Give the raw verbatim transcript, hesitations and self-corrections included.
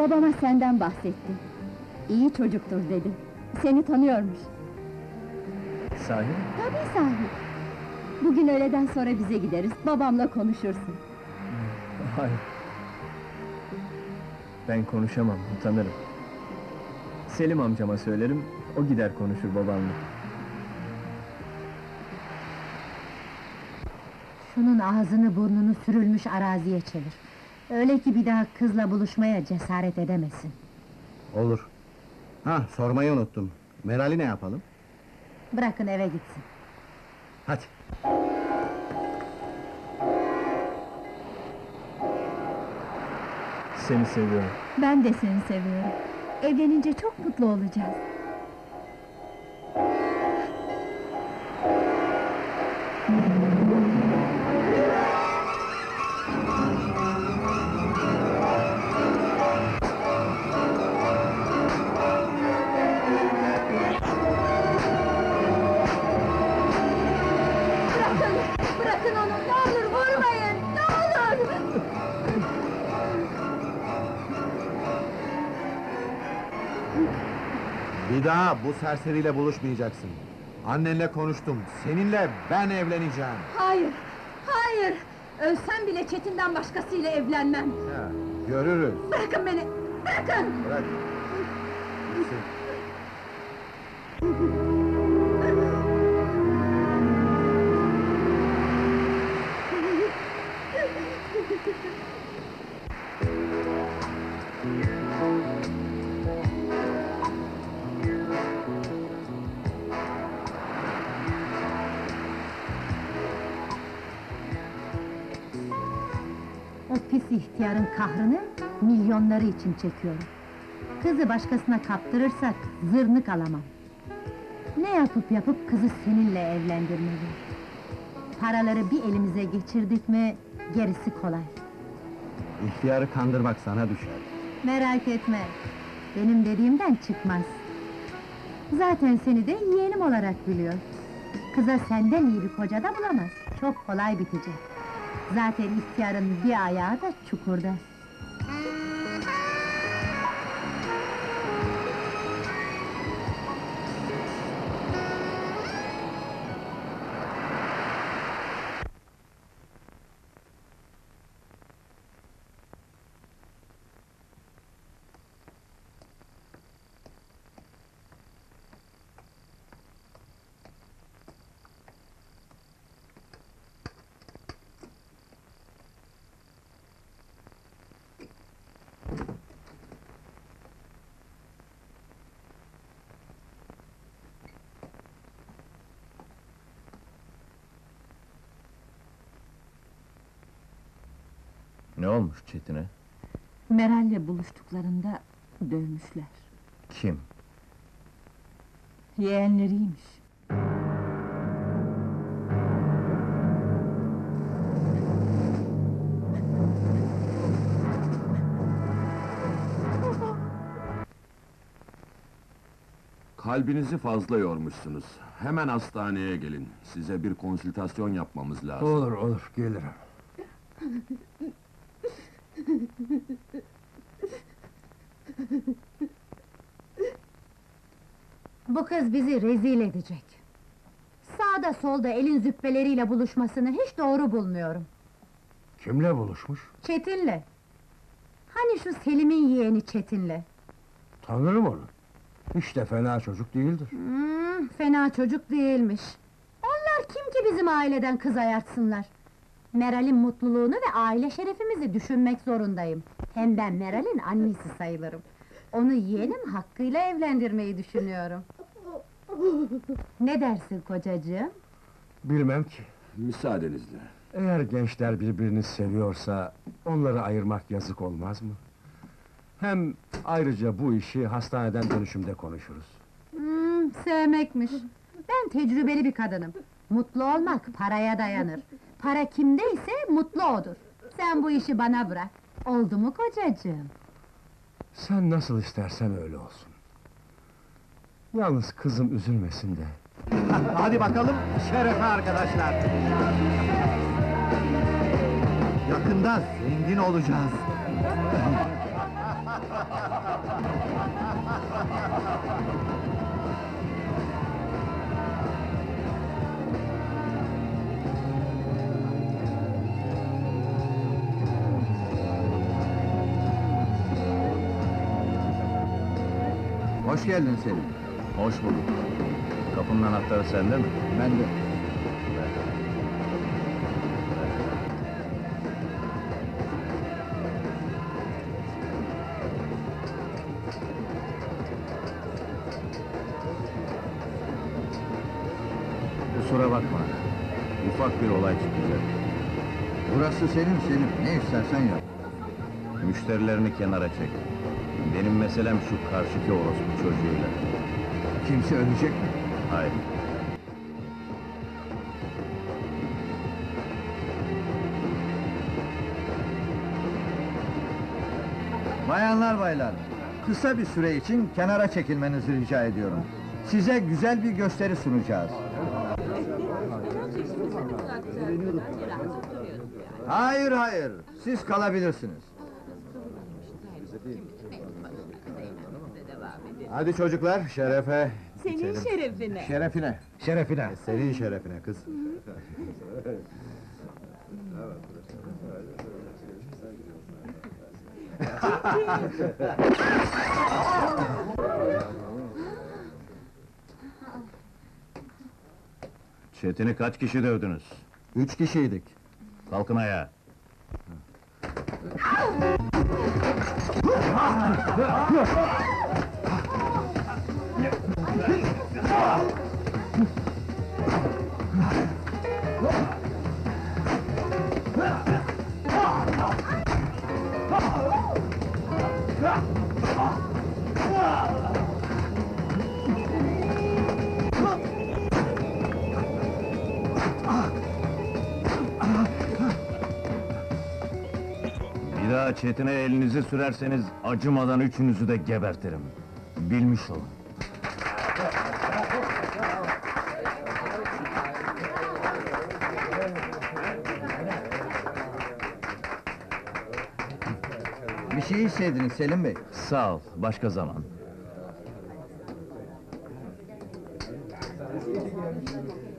Babama senden bahsetti. İyi çocuktur dedi. Seni tanıyormuş. Sahi mi? Tabii sahi. Bugün öğleden sonra bize gideriz, babamla konuşursun. Hayır. Ben konuşamam, utanırım. Selim amcama söylerim, o gider konuşur babamla. Şunun ağzını burnunu sürülmüş araziye çevir. Öyle ki bir daha kızla buluşmaya cesaret edemesin. Olur. Ha, sormayı unuttum. Meral'i ne yapalım? Bırakın eve gitsin. Hadi. Seni seviyorum. Ben de seni seviyorum. Evlenince çok mutlu olacağız. Bırakın! Bırakın onu! Ne olur vurmayın! Ne olur! Bir daha bu serseriyle buluşmayacaksın. Annenle konuştum. Seninle ben evleneceğim. Hayır! Hayır! Ölsem bile Çetin'den başkasıyla evlenmem! Ha, görürüz. Bırakın beni! Bırakın! Bırak. Gitsin. O pis ihtiyarın kahrını milyonları için çekiyorum. Kızı başkasına kaptırırsak zırnık alamam. Ne yapıp yapıp kızı seninle evlendirmeli. Paraları bir elimize geçirdik mi gerisi kolay. İhtiyarı kandırmak sana düşer. Merak etme, benim dediğimden çıkmaz. Zaten seni de yeğenim olarak biliyor. Kıza senden iyi bir koca da bulamaz. Çok kolay bitecek. Zaten ihtiyarın bir ayağı da çukurda. Ne olmuş Çetin'e? Meral'le buluştuklarında dövmüşler. Kim? Yeğenleriymiş. Kalbinizi fazla yormuşsunuz. Hemen hastaneye gelin. Size bir konsültasyon yapmamız lazım. Olur olur, gelirim. Bu kız bizi rezil edecek. Sağda solda elin züppeleriyle buluşmasını hiç doğru bulmuyorum. Kimle buluşmuş? Çetin'le. Hani şu Selim'in yeğeni Çetin'le. Tanırım onu. Hiç de fena çocuk değildir. Hmm, fena çocuk değilmiş. Onlar kim ki bizim aileden kız ayartsınlar? Meral'in mutluluğunu ve aile şerefimizi düşünmek zorundayım. Hem ben Meral'in annesi sayılırım. Onu yeğenim hakkıyla evlendirmeyi düşünüyorum. Ne dersin kocacığım? Bilmem ki. Müsaadenizle. Eğer gençler birbirini seviyorsa, onları ayırmak yazık olmaz mı? Hem ayrıca bu işi hastaneden dönüşümde konuşuruz. Hmm, sevmekmiş. Ben tecrübeli bir kadınım. Mutlu olmak paraya dayanır. Para kimdeyse mutlu odur. Sen bu işi bana bırak. Oldu mu kocacığım? Sen nasıl istersen öyle olsun. Yalnız kızım üzülmesin de. Hadi bakalım, şerefe arkadaşlar! Yakında zengin olacağız! Hoş geldin Selim. Hoş bulduk. Kapının anahtarı sende mi? Ben de. Kusura bakma. Ufak bir olay çıkacak. Burası senin Selim. Ne istersen yap. Müşterilerini kenara çek. Benim meselem şu karşıki orospu çocuğuyla. Kimse ölecek mi? Hayır. Bayanlar baylar, kısa bir süre için kenara çekilmenizi rica ediyorum. Size güzel bir gösteri sunacağız. Hayır hayır, siz kalabilirsiniz. Hadi çocuklar, şerefe. Senin şerefine. Şerefine. Şerefine. Senin şerefine kız. Çetin'i kaç kişi dövdünüz? Üç kişiydik. Kalkın ayağa. Bir daha Çetin'e elinizi sürerseniz acımadan üçünüzü de gebertirim. Bilmiş olun. Bir şey hissediniz Selim Bey. Sağ ol, başka zaman.